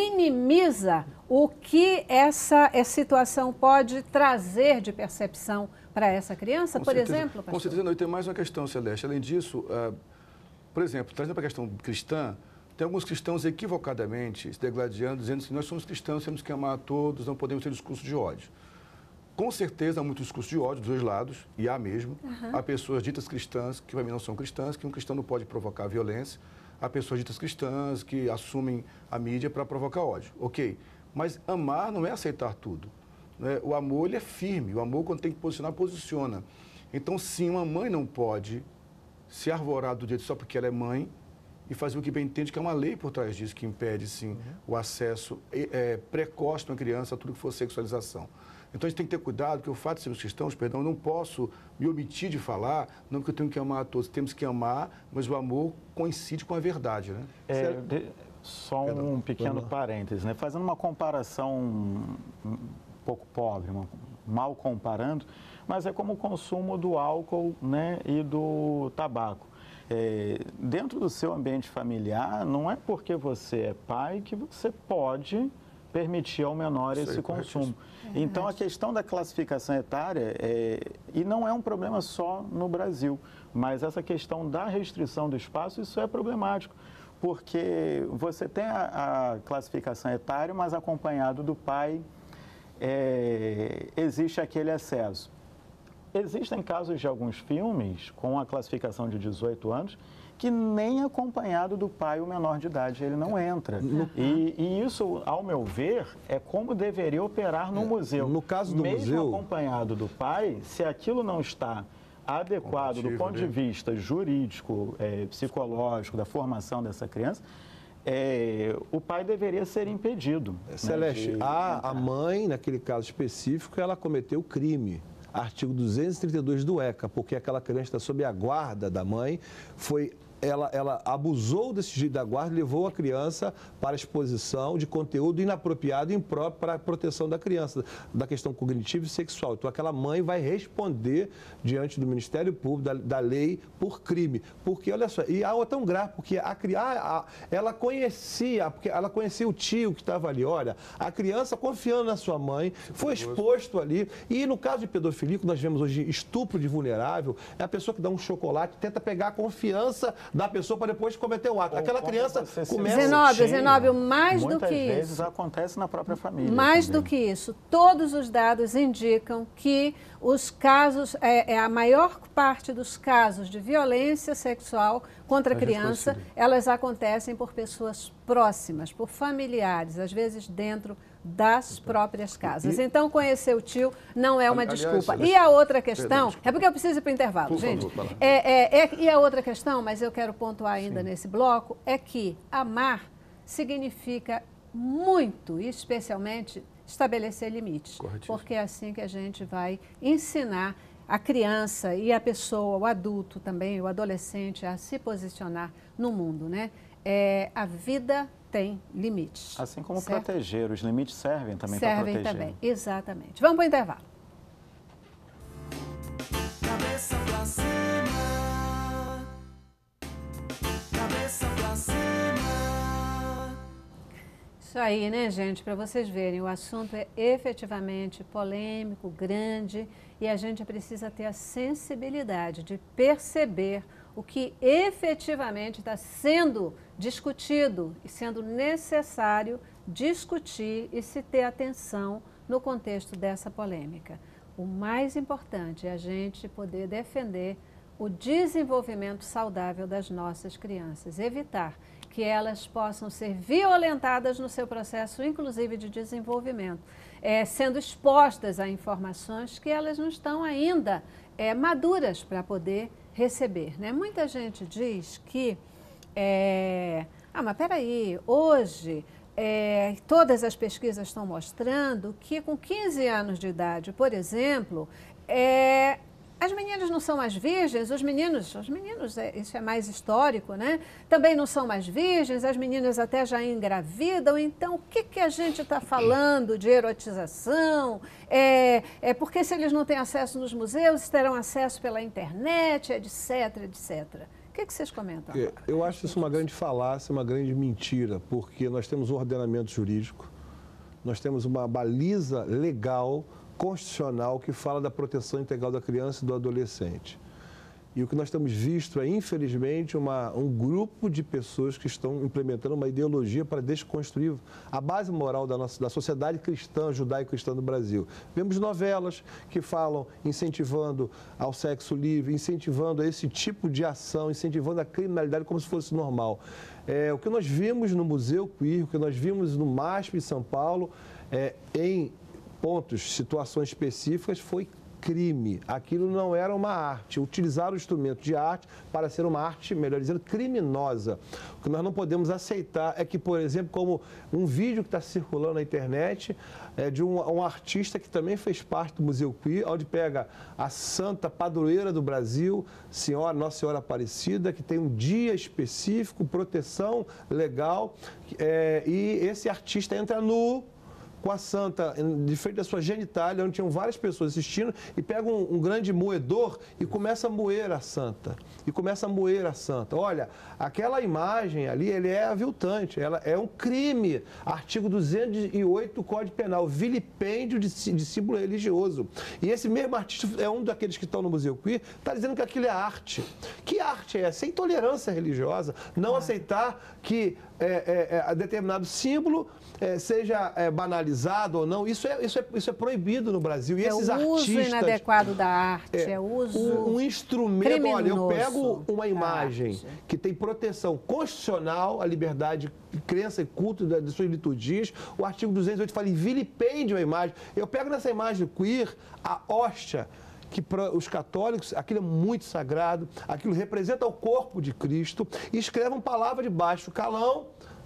minimiza o que essa, essa situação pode trazer de percepção para essa criança, Com por certeza. exemplo, pastor? Com certeza não. E tem mais uma questão, Celeste. Além disso, uh, por exemplo, trazendo para a questão cristã, tem alguns cristãos equivocadamente se degladiando, dizendo que nós somos cristãos, temos que amar a todos, não podemos ter discurso de ódio. Com certeza há muito discurso de ódio dos dois lados, e há mesmo. Uhum. Há pessoas ditas cristãs, que para mim não são cristãs, que um cristão não pode provocar violência. Há pessoas ditas cristãs que assumem a mídia para provocar ódio. Ok, mas amar não é aceitar tudo. Né? O amor ele é firme, o amor quando tem que posicionar, posiciona. Então sim, uma mãe não pode se arvorar do direito só porque ela é mãe e fazer o que bem entende, que é uma lei por trás disso, que impede sim uhum. o acesso é, precoce de uma criança a tudo que for sexualização. Então, a gente tem que ter cuidado, porque o fato de sermos cristãos, perdão, eu não posso me omitir de falar, não porque eu tenho que amar a todos, temos que amar, mas o amor coincide com a verdade, né? É, de, só um pequeno parêntese, né? Fazendo uma comparação um pouco pobre, uma, mal comparando, mas é como o consumo do álcool, né, e do tabaco. É, dentro do seu ambiente familiar, não é porque você é pai que você pode permitir ao menor Isso esse aí, consumo. É então, a questão da classificação etária, é, e não é um problema só no Brasil, mas essa questão da restrição do espaço, isso é problemático, porque você tem a, a classificação etária, mas acompanhado do pai, é, existe aquele excesso. Existem casos de alguns filmes com a classificação de dezoito anos, que nem acompanhado do pai, o menor de idade, ele não entra. Uhum. E, e isso, ao meu ver, é como deveria operar no é. museu. No caso do Mesmo museu... acompanhado do pai, se aquilo não está adequado do ponto né? de vista jurídico, é, psicológico, da formação dessa criança, é, o pai deveria ser impedido. Celeste, né, de... a, a mãe, naquele caso específico, ela cometeu crime. Artigo duzentos e trinta e dois do ECA, porque aquela criança está sob a guarda da mãe, foi ela, ela abusou desse jeito da guarda e levou a criança para a exposição de conteúdo inapropriado e impróprio para a proteção da criança, da questão cognitiva e sexual. Então, aquela mãe vai responder diante do Ministério Público, da, da lei, por crime. Porque, olha só, e algo tão grave, porque a, a, ela conhecia, porque ela conhecia o tio que estava ali. Olha, a criança confiando na sua mãe, foi exposto ali. E no caso de pedofilia, que nós vemos hoje estupro de vulnerável, é a pessoa que dá um chocolate, tenta pegar a confiança da pessoa para depois cometer o ato. Aquela criança começa... Zenóbio, Zenóbio, mais do que isso... Muitas vezes acontece na própria família. Mais também. do que isso, todos os dados indicam que os casos, é, é a maior parte dos casos de violência sexual contra a criança, elas acontecem por pessoas próximas, por familiares, às vezes dentro das próprias casas. Então, conhecer o tio não é uma Aliás, desculpa. aliás, E a outra questão, perdão, é porque eu preciso ir para o intervalo, Por gente. favor, vai lá. É, é, é, e a outra questão, mas eu quero pontuar ainda Sim. nesse bloco, é que amar significa muito, especialmente, estabelecer limites. Porque é assim que a gente vai ensinar a criança e a pessoa, o adulto também, o adolescente, a se posicionar no mundo, né? É, a vida tem limites. Assim como certo? proteger, os limites servem também para proteger. Servem também, exatamente. Vamos para o intervalo. Cabeça pra cima, cabeça pra cima. Isso aí, né, gente? Para vocês verem, o assunto é efetivamente polêmico, grande, e a gente precisa ter a sensibilidade de perceber o que efetivamente está sendo discutido e sendo necessário discutir e se ter atenção no contexto dessa polêmica. O mais importante é a gente poder defender o desenvolvimento saudável das nossas crianças, evitar que elas possam ser violentadas no seu processo, inclusive de desenvolvimento, é, sendo expostas a informações que elas não estão ainda é, maduras para poder receber, né? Muita gente diz que, é, ah, mas peraí, hoje é, todas as pesquisas estão mostrando que com quinze anos de idade, por exemplo, é, as meninas não são mais virgens, os meninos, os meninos, é, isso é mais histórico, né? Também não são mais virgens, as meninas até já engravidam. Então, o que, que a gente está falando de erotização? É, é porque se eles não têm acesso nos museus, terão acesso pela internet, etc, etcétera. O que, que vocês comentam agora? Eu acho isso uma grande falácia, uma grande mentira, porque nós temos um ordenamento jurídico, nós temos uma baliza legal, constitucional, que fala da proteção integral da criança e do adolescente. E o que nós temos visto é, infelizmente, uma, um grupo de pessoas que estão implementando uma ideologia para desconstruir a base moral da, nossa, da sociedade cristã, judaico-cristã do Brasil. Vemos novelas que falam incentivando ao sexo livre, incentivando a esse tipo de ação, incentivando a criminalidade como se fosse normal. É, o que nós vimos no Museu Queer, o que nós vimos no MASP de São Paulo, é, em pontos, situações específicas, foi crime. Aquilo não era uma arte. Utilizar o instrumento de arte para ser uma arte, melhor dizendo, criminosa. O que nós não podemos aceitar é que, por exemplo, como um vídeo que está circulando na internet é de um, um artista que também fez parte do Museu Queer, onde pega a santa padroeira do Brasil, senhora, Nossa Senhora Aparecida, que tem um dia específico, proteção legal, é, e esse artista entra nu com a santa de frente da sua genitália, onde tinham várias pessoas assistindo, e pega um, um grande moedor e começa a moer a santa. E começa a moer a santa. Olha, aquela imagem ali, ele é aviltante, ela é um crime. Artigo duzentos e oito do Código Penal, vilipêndio de, de símbolo religioso. E esse mesmo artista é um daqueles que estão no Museu Queer, está dizendo que aquilo é arte. Que arte é essa? É intolerância religiosa. Não ah. aceitar que é, é, é, determinado símbolo é, seja é, banalizado ou não. Isso é, isso, é, isso é proibido no Brasil. E é esses o uso artistas, inadequado da arte, é, é uso um, um instrumento. criminoso. Olha, eu pego uma imagem que tem proteção constitucional, a liberdade de crença e culto das suas liturgias. O artigo duzentos e oito fala em vilipêndio a imagem. Eu pego nessa imagem queer a hóstia, que para os católicos aquilo é muito sagrado, aquilo representa o corpo de Cristo, e escreve uma palavra de baixo calão,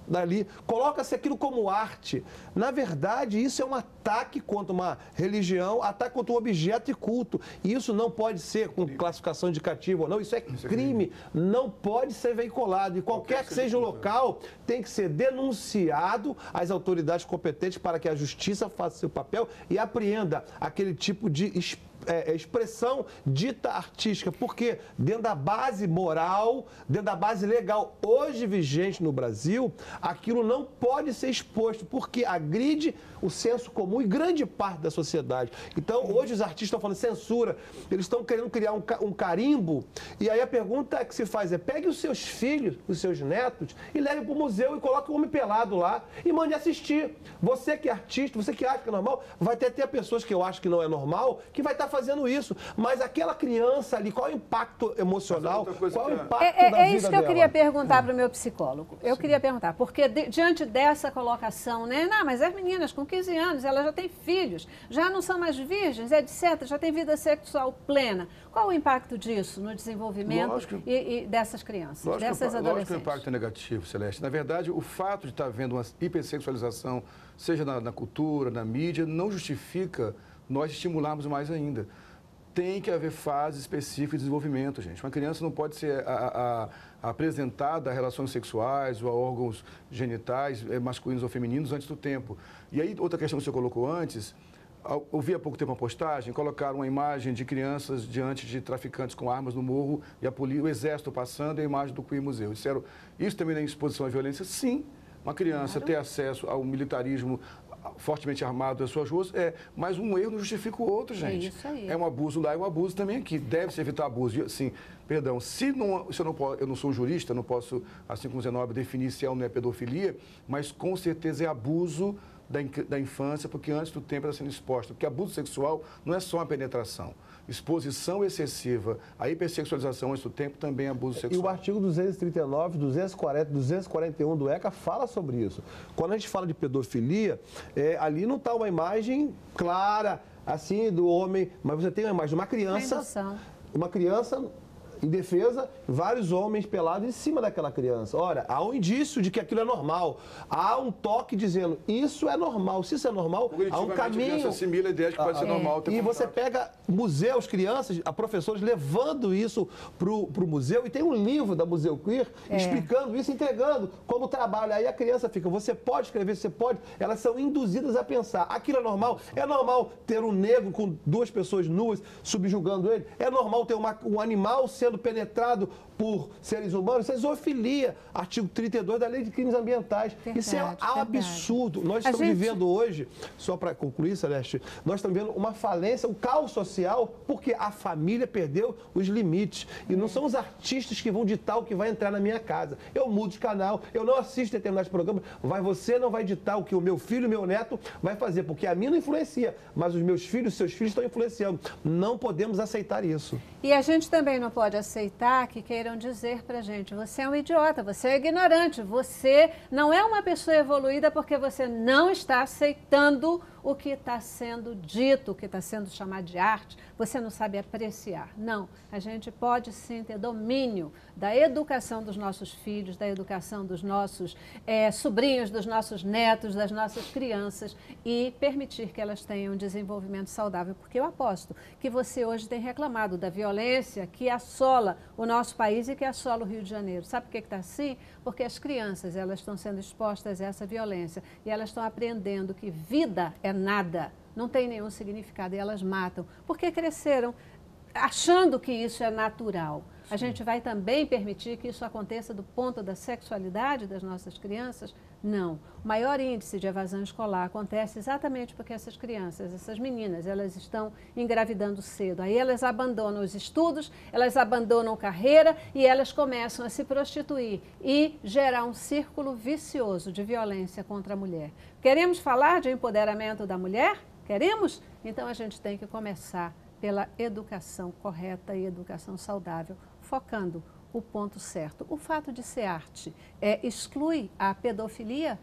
dali, coloca-se aquilo como arte. Na verdade, isso é um ataque contra uma religião, ataque contra um objeto de culto. E isso não pode ser com classificação indicativa ou não, isso é crime, não pode ser veiculado. E qualquer que seja o local, tem que ser denunciado às autoridades competentes para que a justiça faça seu papel e apreenda aquele tipo de É, expressão dita artística, porque dentro da base moral, dentro da base legal hoje vigente no Brasil, aquilo não pode ser exposto, porque agride o senso comum e grande parte da sociedade. Então, hoje os artistas estão falando censura, eles estão querendo criar um, um carimbo, e aí a pergunta que se faz é, pegue os seus filhos, os seus netos, e leve para o museu e coloque o homem pelado lá e mande assistir. Você que é artista, você que acha que é normal, vai ter até pessoas que eu acho que não é normal, que vai estar fazendo isso, mas aquela criança ali, qual é o impacto emocional, qual é o impacto é, é, da vida É isso que eu dela? queria perguntar para o meu psicólogo. Eu Sim. queria perguntar, porque de, diante dessa colocação, né, não, mas as meninas com quinze anos, elas já têm filhos, já não são mais virgens, etcétera, já têm vida sexual plena. Qual o impacto disso no desenvolvimento Lógico, e, e dessas crianças, lógico, dessas lógico adolescentes? que o impacto é negativo, Celeste. Na verdade, o fato de estar havendo uma hipersexualização, seja na, na cultura, na mídia, não justifica nós estimularmos mais ainda. Tem que haver fases específicas de desenvolvimento, gente. Uma criança não pode ser a, a, a apresentada a relações sexuais ou a órgãos genitais masculinos ou femininos antes do tempo. E aí, outra questão que você colocou antes, eu vi há pouco tempo uma postagem, colocaram uma imagem de crianças diante de traficantes com armas no morro e a polícia, o exército passando e a imagem do Queen Museu. Disseram, isso também é exposição à violência? Sim. Uma criança claro. ter acesso ao militarismo fortemente armado das suas ruas, é, mas um erro não justifica o outro, gente. É isso aí. É um abuso lá, é um abuso também aqui. Deve-se evitar abuso. Assim, perdão, se, não, se eu, não posso, eu não sou jurista, não posso, assim como o Zenob, definir se é ou não é pedofilia, mas com certeza é abuso da, da infância, porque antes do tempo está sendo exposta. Porque abuso sexual não é só uma penetração. Exposição excessiva, a hipersexualização antes do tempo também é abuso sexual. E o artigo duzentos e trinta e nove, duzentos e quarenta, duzentos e quarenta e um do ECA fala sobre isso. Quando a gente fala de pedofilia, é, ali não está uma imagem clara, assim, do homem, mas você tem uma imagem de uma criança, uma criança indefesa, vários homens pelados em cima daquela criança. Ora, há um indício de que aquilo é normal. Há um toque dizendo, isso é normal. Se isso é normal, há um caminho... A assimila a ideia de que pode ah, ser é. normal. E você pega museus, crianças, a professores levando isso para o museu, e tem um livro da Museu Queer é. explicando isso, entregando como trabalho. Aí a criança fica, você pode escrever, você pode... Elas são induzidas a pensar, aquilo é normal? É normal ter um negro com duas pessoas nuas subjugando ele? É normal ter uma, um animal sendo penetrado por seres humanos? Isso é zoofilia, artigo trinta e dois da Lei de Crimes Ambientais. Verdade, Isso é um absurdo. Verdade. Nós estamos gente... vivendo hoje, só para concluir, Celeste, nós estamos vivendo uma falência, um caos social, porque a família perdeu os limites. E é. não são os artistas que vão ditar o que vai entrar na minha casa. Eu mudo de canal, eu não assisto determinados programas, vai, você não vai ditar o que o meu filho e meu neto vai fazer, porque a mim não influencia, mas os meus filhos, seus filhos estão influenciando. Não podemos aceitar isso. E a gente também não pode aceitar que queiram dizer pra gente, você é um idiota, você é ignorante, você não é uma pessoa evoluída porque você não está aceitando o que está sendo dito, o que está sendo chamado de arte, você não sabe apreciar. Não, a gente pode sim ter domínio da educação dos nossos filhos, da educação dos nossos é, sobrinhos, dos nossos netos, das nossas crianças e permitir que elas tenham um desenvolvimento saudável, porque eu aposto que você hoje tem reclamado da violência que assola o nosso país e que assola o Rio de Janeiro. Sabe por que está assim? Porque as crianças elas estão sendo expostas a essa violência e elas estão aprendendo que vida é nada, não tem nenhum significado e elas matam, porque cresceram achando que isso é natural. Sim. A gente vai também permitir que isso aconteça do ponto da sexualidade das nossas crianças? Não. O maior índice de evasão escolar acontece exatamente porque essas crianças, essas meninas, elas estão engravidando cedo. Aí elas abandonam os estudos, elas abandonam carreira e elas começam a se prostituir e gerar um círculo vicioso de violência contra a mulher. Queremos falar de empoderamento da mulher? Queremos? Então a gente tem que começar pela educação correta e educação saudável, focando o ponto certo. O fato de ser arte é, exclui a pedofilia?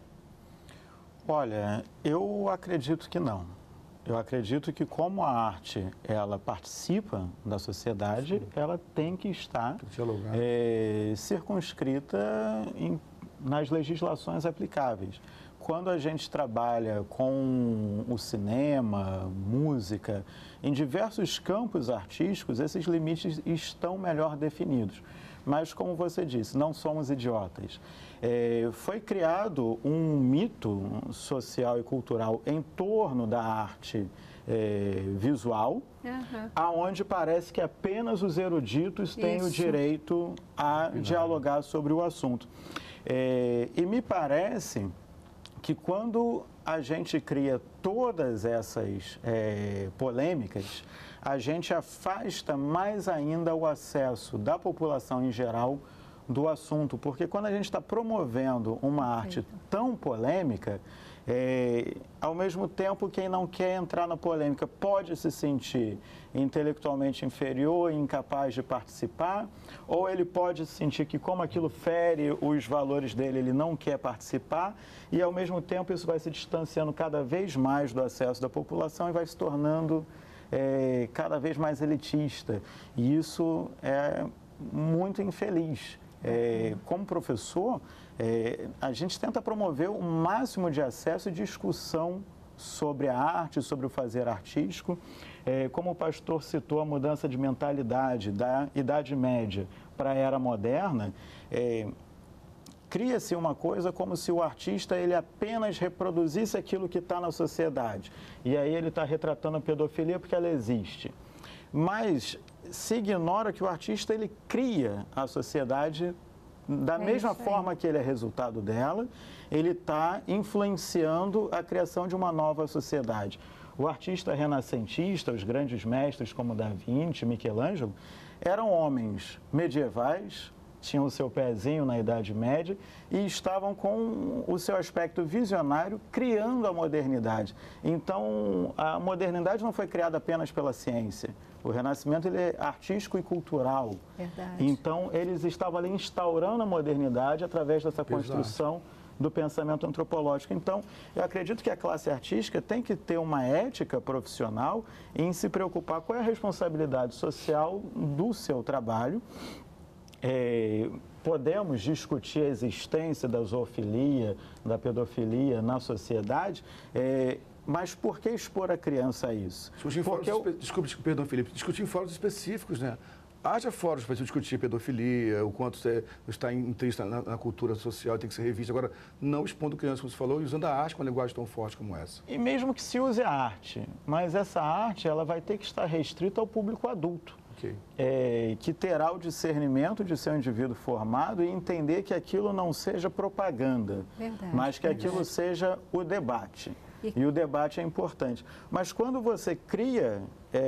Olha, eu acredito que não. Eu acredito que como a arte ela participa da sociedade, ela tem que estar é, circunscrita em nas legislações aplicáveis. Quando a gente trabalha com o cinema, música, em diversos campos artísticos, esses limites estão melhor definidos. Mas, como você disse, não somos idiotas. É, foi criado um mito social e cultural em torno da arte é, visual, uhum. aonde parece que apenas os eruditos têm Isso. o direito a Não. dialogar sobre o assunto. É, e me parece que quando a gente cria todas essas é, polêmicas, a gente afasta mais ainda o acesso da população em geral do assunto, porque quando a gente está promovendo uma arte tão polêmica, é, ao mesmo tempo quem não quer entrar na polêmica pode se sentir intelectualmente inferior e incapaz de participar, ou ele pode sentir que como aquilo fere os valores dele, ele não quer participar, e ao mesmo tempo isso vai se distanciando cada vez mais do acesso da população e vai se tornando é, cada vez mais elitista, e isso é muito infeliz. É, como professor, é, a gente tenta promover o máximo de acesso e discussão sobre a arte, sobre o fazer artístico. É, como o pastor citou, a mudança de mentalidade da Idade Média para a Era Moderna, é, cria-se uma coisa como se o artista ele apenas reproduzisse aquilo que está na sociedade. E aí ele está retratando a pedofilia porque ela existe. Mas se ignora que o artista ele cria a sociedade da é mesma forma que ele é resultado dela, ele está influenciando a criação de uma nova sociedade. O artista renascentista, os grandes mestres como Da Vinci, Michelangelo, eram homens medievais, tinham o seu pezinho na Idade Média e estavam com o seu aspecto visionário criando a modernidade. Então, a modernidade não foi criada apenas pela ciência. O Renascimento ele é artístico e cultural. Verdade. Então, eles estavam ali instaurando a modernidade através dessa construção Exato. do pensamento antropológico. Então, eu acredito que a classe artística tem que ter uma ética profissional em se preocupar com a responsabilidade social do seu trabalho. É, podemos discutir a existência da zoofilia, da pedofilia na sociedade, é, mas por que expor a criança a isso? Discutir Porque fóruns, eu... Desculpe, perdão, Felipe, discutir em fóruns específicos, né? Haja fóruns para discutir pedofilia, o quanto você está intrínseco na, na cultura social, tem que ser revisto. Agora, não expondo criança, como você falou, e usando a arte com uma linguagem tão forte como essa. E mesmo que se use a arte, mas essa arte ela vai ter que estar restrita ao público adulto. Okay. É, que terá o discernimento de ser um indivíduo formado e entender que aquilo não seja propaganda, verdade, mas que verdade. aquilo seja o debate. E... e o debate é importante. Mas quando você cria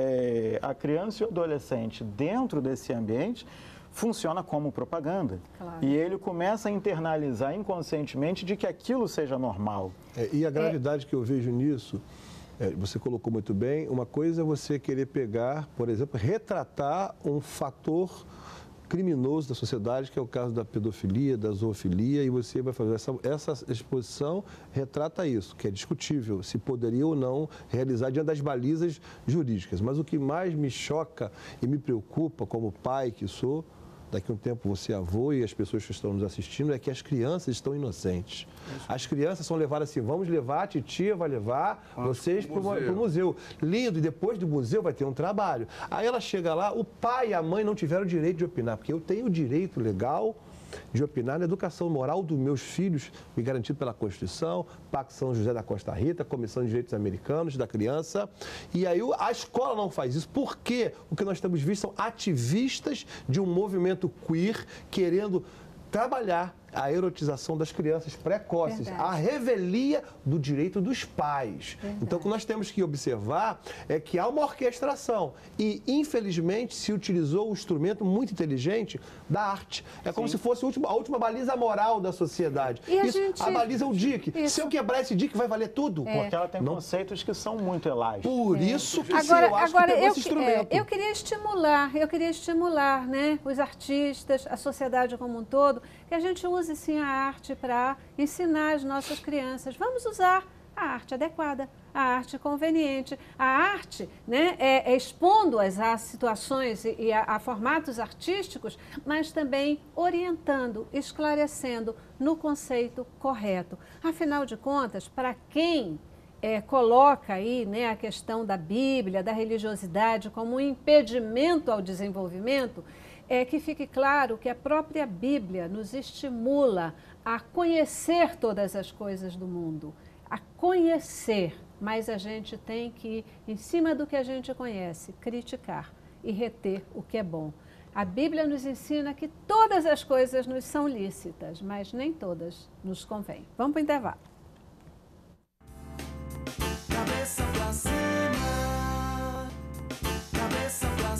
é, a criança e o adolescente dentro desse ambiente, funciona como propaganda. Claro. E ele começa a internalizar inconscientemente de que aquilo seja normal. É, e a gravidade é... que eu vejo nisso... É, você colocou muito bem, uma coisa é você querer pegar, por exemplo, retratar um fator criminoso da sociedade, que é o caso da pedofilia, da zoofilia, e você vai fazer essa, essa exposição, retrata isso, que é discutível, se poderia ou não realizar diante das balizas jurídicas. Mas o que mais me choca e me preocupa como pai que sou, daqui a um tempo você é avô e as pessoas que estão nos assistindo, é que as crianças estão inocentes. As crianças são levadas assim, vamos levar, a titia vai levar ah, vocês para o museu. museu. Lindo, e depois do museu vai ter um trabalho. Aí ela chega lá, o pai e a mãe não tiveram o direito de opinar, porque eu tenho o direito legal de opinar na educação moral dos meus filhos, me garantido pela Constituição, Pacto São José da Costa Rica, Comissão de Direitos Americanos da Criança. E aí a escola não faz isso. Por quê? O que nós temos visto são ativistas de um movimento queer querendo trabalhar a erotização das crianças precoces, Verdade. a revelia do direito dos pais. Verdade. Então, o que nós temos que observar é que há uma orquestração e, infelizmente, se utilizou um instrumento muito inteligente da arte. É como Sim. se fosse a última, a última baliza moral da sociedade. E a, Isso, gente... a baliza é o D I C. Isso. Se eu quebrar esse D I C, vai valer tudo. É. Porque ela tem Não. conceitos que são muito elásticos. Por é. isso que agora, eu acho agora, que pegou eu, esse instrumento. É, eu queria estimular, eu queria estimular, né, os artistas, a sociedade como um todo, que a gente use sim a arte para ensinar as nossas crianças. Vamos usar a arte adequada, a arte conveniente, a arte, né, é, é expondo-as a situações e, e a, a formatos artísticos, mas também orientando, esclarecendo no conceito correto. Afinal de contas, para quem é, coloca aí, né, a questão da Bíblia, da religiosidade como um impedimento ao desenvolvimento, é que fique claro que a própria Bíblia nos estimula a conhecer todas as coisas do mundo, a conhecer, mas a gente tem que, em cima do que a gente conhece, criticar e reter o que é bom. A Bíblia nos ensina que todas as coisas nos são lícitas, mas nem todas nos convêm. Vamos para o intervalo. Cabeça pra cima, cabeça pra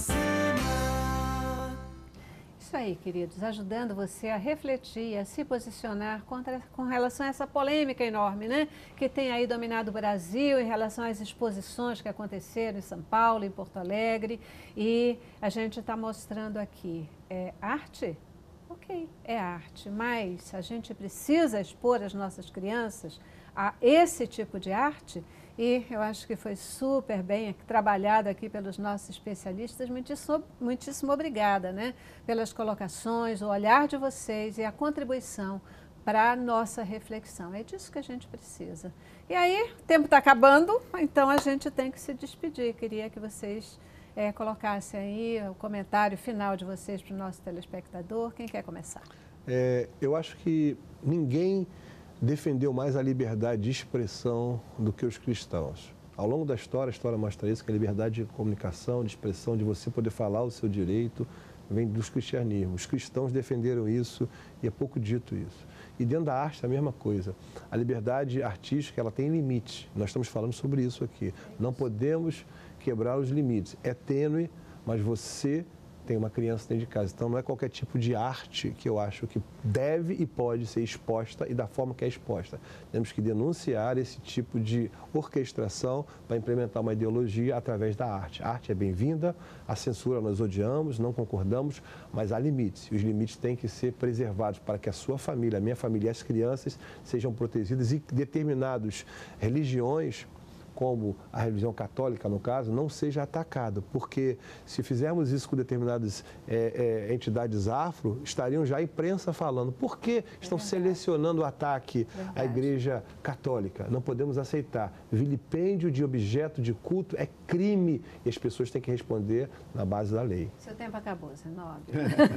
cima. Isso aí, queridos, ajudando você a refletir, a se posicionar contra, com relação a essa polêmica enorme, né? Que tem aí dominado o Brasil em relação às exposições que aconteceram em São Paulo, em Porto Alegre. E a gente está mostrando aqui, é arte? Ok, é arte, mas a gente precisa expor as nossas crianças a esse tipo de arte. E eu acho que foi super bem trabalhado aqui pelos nossos especialistas. Muitíssimo, muitíssimo obrigada, né? Pelas colocações, o olhar de vocês e a contribuição para a nossa reflexão. É disso que a gente precisa. E aí, o tempo está acabando, então a gente tem que se despedir. Queria que vocês é, colocassem aí o comentário final de vocês para o nosso telespectador. Quem quer começar? É, eu acho que ninguém defendeu mais a liberdade de expressão do que os cristãos. Ao longo da história, a história mostra isso, que a liberdade de comunicação, de expressão, de você poder falar o seu direito, vem dos cristianismos. Os cristãos defenderam isso e é pouco dito isso. E dentro da arte é a mesma coisa. A liberdade artística, ela tem limites. Nós estamos falando sobre isso aqui. Não podemos quebrar os limites. É tênue, mas você tem uma criança dentro de casa. Então, não é qualquer tipo de arte que eu acho que deve e pode ser exposta e da forma que é exposta. Temos que denunciar esse tipo de orquestração para implementar uma ideologia através da arte. A arte é bem-vinda, a censura nós odiamos, não concordamos, mas há limites. E os limites têm que ser preservados para que a sua família, a minha família e as crianças sejam protegidas e determinadas religiões, como a religião católica, no caso, não seja atacada, porque se fizermos isso com determinadas é, é, entidades afro, estariam já a imprensa falando. Por que estão é selecionando o ataque verdade. À Igreja Católica? Não podemos aceitar. Vilipêndio de objeto de culto é crime e as pessoas têm que responder na base da lei. Seu tempo acabou, Zenóbio.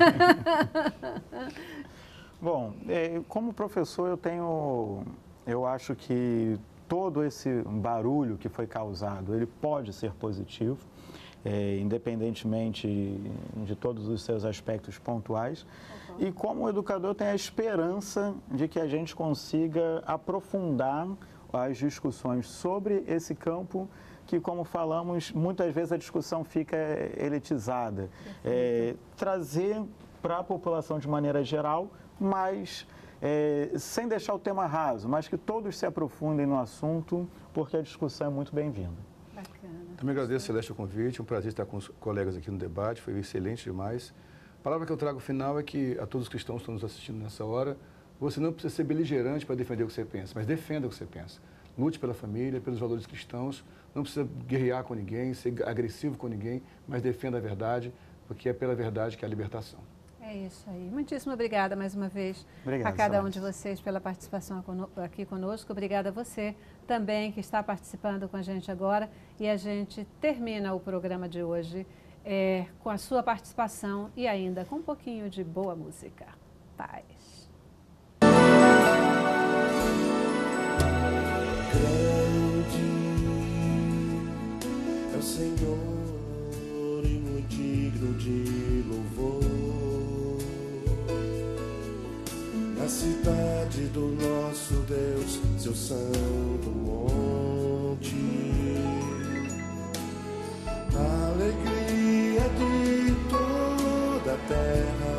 Bom, é, como professor eu tenho, eu acho que todo esse barulho que foi causado, ele pode ser positivo, é, independentemente de todos os seus aspectos pontuais. Uhum. E como educador, eu tenho a esperança de que a gente consiga aprofundar as discussões sobre esse campo, que, como falamos, muitas vezes a discussão fica elitizada. É, trazer para a população de maneira geral, mas É, sem deixar o tema raso, mas que todos se aprofundem no assunto, porque a discussão é muito bem-vinda. Bacana. Também agradeço, Celeste, o convite, um prazer estar com os colegas aqui no debate, foi excelente demais. A palavra que eu trago final é que a todos os cristãos que estão nos assistindo nessa hora, você não precisa ser beligerante para defender o que você pensa, mas defenda o que você pensa. Lute pela família, pelos valores cristãos, não precisa guerrear com ninguém, ser agressivo com ninguém, mas defenda a verdade, porque é pela verdade que é a libertação. É isso aí. Muitíssimo obrigada mais uma vez Obrigado, a cada um Celeste. de vocês pela participação aqui conosco. Obrigada a você também que está participando com a gente agora. E a gente termina o programa de hoje é, com a sua participação e ainda com um pouquinho de boa música. Paz. Grande é o Senhor e muito digno de louvor. Na cidade do nosso Deus, seu santo monte, a alegria de toda a terra.